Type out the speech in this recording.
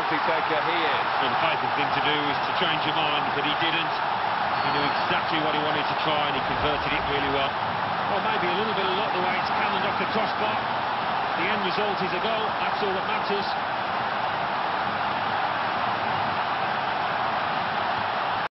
penalty taker he is. Well, the faithful thing to do is to change your mind, but he didn't. He knew exactly what he wanted to try, and he converted it really well. Well, maybe a little bit of luck the way it's cannoned off the crossbar. The end result is a goal, that's all that matters.